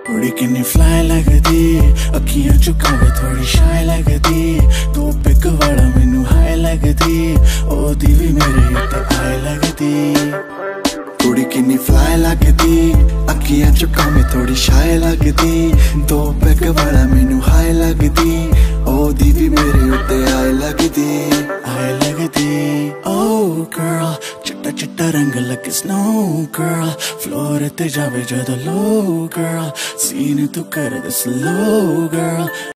कुड़ी किन्नी फ्लाई लगदी, अखियां चुकावे थोड़ी शाय लगदी, तू पिक वाला मैनू हाय लगदी, ओदी भी मेरे उत्ते आए लगदी। कुड़ी किन्नी फ्लाई लगदी, अखियां चुकावे थोड़ी शाय लगदी, दो पिक वाला मैनू हाय लगदी, ओदी भी मेरे उत्ते आए लगदी, आए लगदी। Oh girl, चिट्टा चिट्टा रंग लगे snow girl, फ्लोर ते जावे जदों low girl, सीन तू कर दे slow girl।